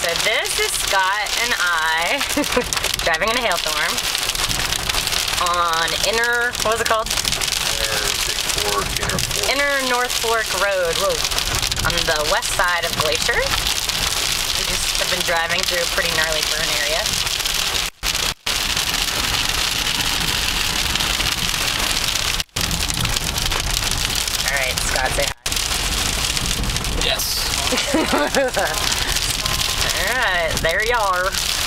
So this is Scott and I driving in a hailstorm on what was it called? Inner North Fork Road. Whoa. On the west side of Glacier. We just have been driving through a pretty gnarly burn area. Alright, Scott, say hi. Yes. Alright, there you are.